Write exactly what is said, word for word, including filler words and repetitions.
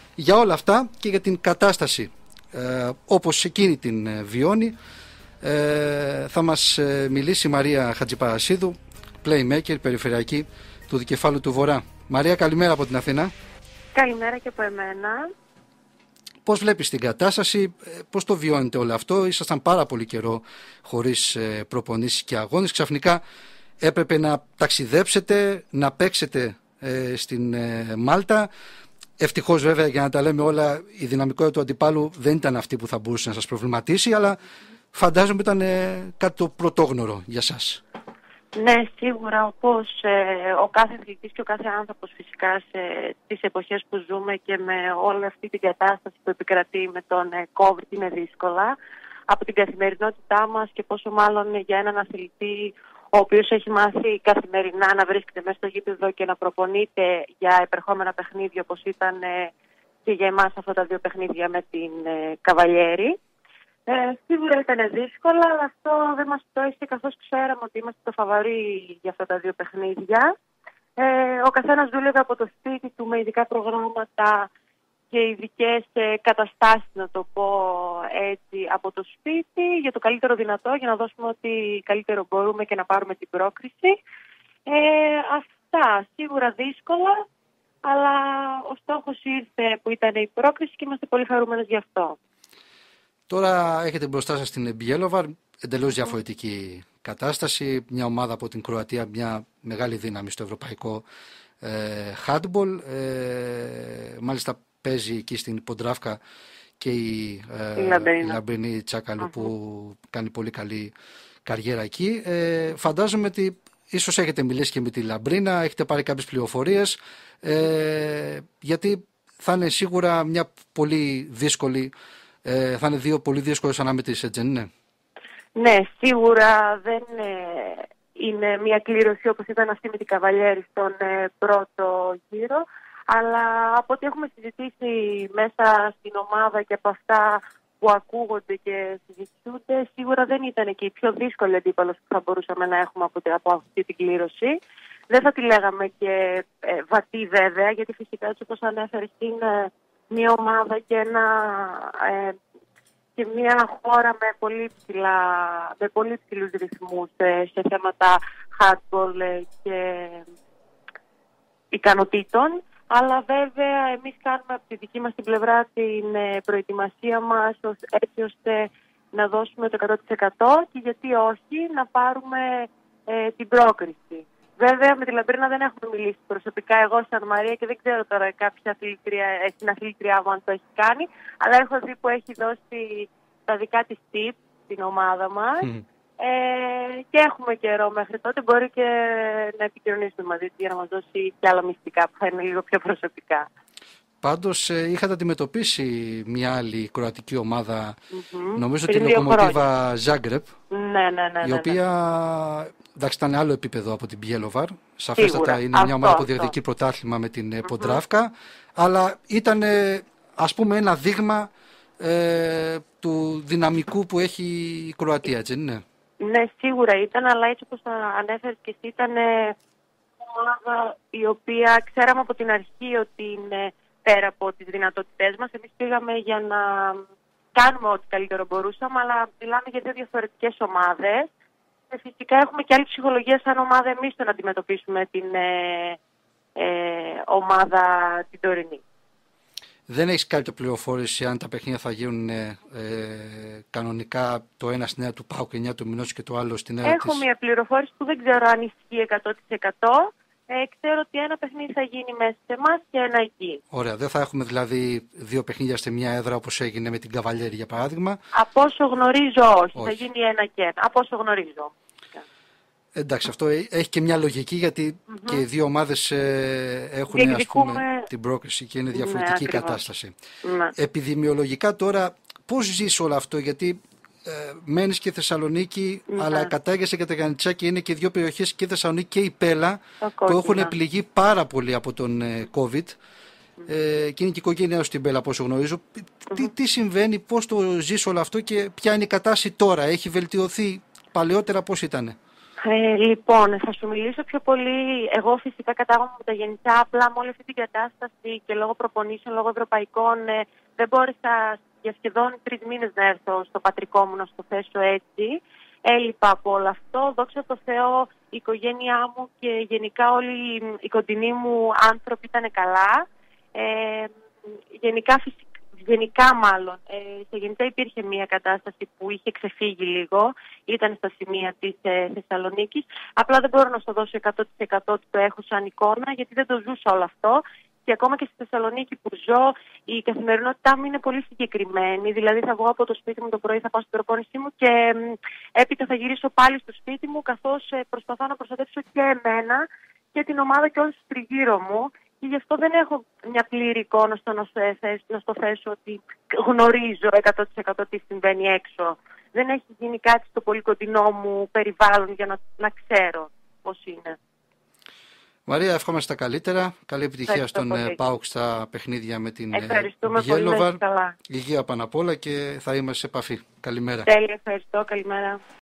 Για όλα αυτά και για την κατάσταση ε, όπως εκείνη την ε, βιώνει ε, θα μας ε, μιλήσει η Μαρία Χατζηπαρασίδου, playmaker περιφερειακή του Δικεφάλου του Βορρά. Μαρία, καλημέρα από την Αθήνα. Καλημέρα και από εμένα. Πώς βλέπεις την κατάσταση, πώς το βιώνετε όλο αυτό? Ήσασταν πάρα πολύ καιρό χωρίς ε, προπονήσεις και αγώνες. Ξαφνικά έπρεπε να ταξιδέψετε, να παίξετε ε, στην ε, Μάλτα. Ευτυχώς βέβαια, για να τα λέμε όλα, η δυναμικότητα του αντιπάλου δεν ήταν αυτή που θα μπορούσε να σας προβληματίσει, αλλά φαντάζομαι ήταν ε, κάτι το πρωτόγνωρο για σας. Ναι, σίγουρα, όπως ε, ο κάθε αθλητής και ο κάθε άνθρωπος φυσικά σε τις εποχές που ζούμε και με όλη αυτή την κατάσταση που επικρατεί με τον ε, COVID είναι δύσκολα. Από την καθημερινότητά μας και πόσο μάλλον για έναν αθλητή ο οποίος έχει μάθει καθημερινά να βρίσκεται μέσα στο γήπεδο και να προπονείται για επερχόμενα παιχνίδια, όπως ήταν ε, και για εμάς αυτά τα δύο παιχνίδια με την ε, Καβαλιέρη. Ε, σίγουρα ήταν δύσκολα, αλλά αυτό δεν μας πτώησε, καθώς ξέραμε ότι είμαστε το φαβορί για αυτά τα δύο παιχνίδια. Ε, ο καθένας δούλευε από το σπίτι του με ειδικά προγράμματα και ειδικές ε, καταστάσεις, να το πω έτσι, από το σπίτι για το καλύτερο δυνατό, για να δώσουμε ό,τι καλύτερο μπορούμε και να πάρουμε την πρόκριση. Ε, αυτά, σίγουρα δύσκολα, αλλά ο στόχος ήρθε που ήταν η πρόκριση και είμαστε πολύ χαρούμενος γι' αυτό. Τώρα έχετε μπροστά σας την Μπιέλοβαρ, εντελώς διαφορετική κατάσταση. Μια ομάδα από την Κροατία, μια μεγάλη δύναμη στο ευρωπαϊκό ε, handball. Ε, μάλιστα παίζει εκεί στην Ποντράφκα και η, ε, η Λαμπρινή Τσάκαλου uh-huh. που κάνει πολύ καλή καριέρα εκεί. Ε, φαντάζομαι ότι ίσως έχετε μιλήσει και με τη Λαμπρίνα, έχετε πάρει κάποιες πληροφορίες, ε, γιατί θα είναι σίγουρα μια πολύ δύσκολη Ε, θα είναι δύο πολύ δύσκολες αναμετρήσεις, έτσι δεν είναι? Ναι, σίγουρα δεν ε, είναι μια κλήρωση όπως ήταν αυτή με την Καβαλιέρη στον ε, πρώτο γύρο, αλλά από ό,τι έχουμε συζητήσει μέσα στην ομάδα και από αυτά που ακούγονται και συζητούνται, σίγουρα δεν ήταν και η πιο δύσκολη αντίπαλος που θα μπορούσαμε να έχουμε από, από αυτή την κλήρωση. Δεν θα τη λέγαμε και ε, βατή βέβαια, γιατί φυσικά έτσι όπως ανέφερες είναι μια ομάδα και, ένα, ε, και μια χώρα με πολύ, ψηλά, με πολύ ψηλούς ρυθμούς ε, σε θέματα hardball ε, και ικανοτήτων. Αλλά βέβαια εμείς κάνουμε από τη δική μας την πλευρά την ε, προετοιμασία μας έτσι ώστε να δώσουμε το εκατό τοις εκατό και γιατί όχι να πάρουμε ε, την πρόκριση. Βέβαια, με τη Λαμπρίνα δεν έχουμε μιλήσει προσωπικά εγώ σαν Μαρία και δεν ξέρω τώρα κάποια αθλήτρια, στην αθλήτριά μου αν το έχει κάνει, αλλά έχω δει που έχει δώσει τα δικά της tips στην ομάδα μας mm. ε, και έχουμε καιρό μέχρι τότε, μπορεί και να επικοινωνήσουμε μαζί του για να μας δώσει και άλλα μυστικά που θα είναι λίγο πιο προσωπικά. Πάντως ε, είχατε αντιμετωπίσει μια άλλη κροατική ομάδα, mm-hmm. νομίζω την τη Λοκομοτίβα Ζάγκρεπ, ναι, ναι, ναι, ναι, η οποία εντάξει, ήταν άλλο επίπεδο από την Μπιέλοβαρ. Σαφέστατα Σίγουρα. είναι αυτό, μια ομάδα που αυτό. διεκδικεί πρωτάθλημα με την mm-hmm. Ποντράφκα, αλλά ήταν ας πούμε ένα δείγμα ε, του δυναμικού που έχει η Κροατία, έτσι δεν είναι? Ναι, σίγουρα ήταν, αλλά έτσι όπως ανέφερες και εσύ ήταν ομάδα η οποία ξέραμε από την αρχή ότι είναι πέρα από τις δυνατότητές μας. Εμείς πήγαμε για να κάνουμε ό,τι καλύτερο μπορούσαμε, αλλά μιλάμε για δύο διαφορετικές ομάδες. Και φυσικά έχουμε και άλλη ψυχολογία σαν ομάδα εμείς το να αντιμετωπίσουμε την ε, ε, ομάδα την τωρινή. Δεν έχεις κάποια πληροφόρηση αν τα παιχνίδια θα γίνουν ε, κανονικά το ένα στη νέα του ΠΑΟΚ εννιά του μηνός και το άλλο στην νέα Έχω της... μια πληροφόρηση που δεν ξέρω αν ισχύει εκατό τοις εκατό. Ε, ξέρω ότι ένα παιχνίδι θα γίνει μέσα σε εμάς και ένα εκεί. Ωραία. Δεν θα έχουμε δηλαδή δύο παιχνίδια σε μια έδρα όπως έγινε με την Καβαλιέρη για παράδειγμα? Από όσο γνωρίζω όχι. όχι. Θα γίνει ένα και ένα. Από όσο γνωρίζω. Εντάξει, αυτό έχει και μια λογική γιατί mm-hmm. και οι δύο ομάδες ε, έχουν ας πούμε, την πρόκριση και είναι διαφορετική ναι, κατάσταση. Ναι. Επιδημιολογικά τώρα πώς ζεις όλο αυτό, γιατί ε, μένεις και Θεσσαλονίκη ναι. αλλά κατάγεσαι και τα Γανιτσάκη, είναι και δύο περιοχές και Θεσσαλονίκη και η Πέλα που έχουν πληγεί πάρα πολύ από τον ε, COVID mm-hmm. ε, και είναι και η οικογένειά στην Πέλα από όσο γνωρίζω. Mm-hmm. Τι, τι συμβαίνει, πώς το ζεις όλο αυτό και ποια είναι η κατάσταση τώρα, έχει βελτιωθεί παλαιότερα, πώς ήτανε? Ε, λοιπόν, θα σου μιλήσω πιο πολύ. Εγώ φυσικά κατάγομαι από τα Γεννησά, απλά με όλη αυτή την κατάσταση και λόγω προπονήσεων, λόγω ευρωπαϊκών, ε, δεν μπόρεσα για σχεδόν τρεις μήνες να έρθω στο πατρικό μου να στο θέσω έτσι. Έλειπα από όλο αυτό. Δόξα τω Θεώ, η οικογένειά μου και γενικά όλοι οι κοντινοί μου άνθρωποι ήταν καλά. Ε, γενικά, φυσικά, γενικά μάλλον, ε, σε Γεννησά υπήρχε μια κατάσταση που είχε ξεφύγει λίγο. Ήταν στα σημεία της ε, Θεσσαλονίκης. Απλά δεν μπορώ να σου δώσω εκατό τοις εκατό ότι το έχω σαν εικόνα, γιατί δεν το ζούσα όλο αυτό. Και ακόμα και στη Θεσσαλονίκη που ζω, η καθημερινότητά μου είναι πολύ συγκεκριμένη. Δηλαδή, θα βγω από το σπίτι μου το πρωί, θα πάω στην προπόνησή μου και έπειτα θα γυρίσω πάλι στο σπίτι μου, καθώς προσπαθώ να προστατεύσω και εμένα και την ομάδα και όλους τους τριγύρω μου. Και γι' αυτό δεν έχω μια πλήρη εικόνα στο να, να στο θέσω ότι γνωρίζω εκατό τοις εκατό τι συμβαίνει έξω. Δεν έχει γίνει κάτι στο πολύ κοντινό μου περιβάλλον για να, να ξέρω πώς είναι. Μαρία, ευχόμαστε τα καλύτερα. Καλή επιτυχία στον πολύ. ΠΑΟΚ στα παιχνίδια με την Μπιέλοβαρ. Υγεία πάνω απ' όλα και θα είμαστε σε επαφή. Καλημέρα. Τέλεια, ευχαριστώ. Καλημέρα.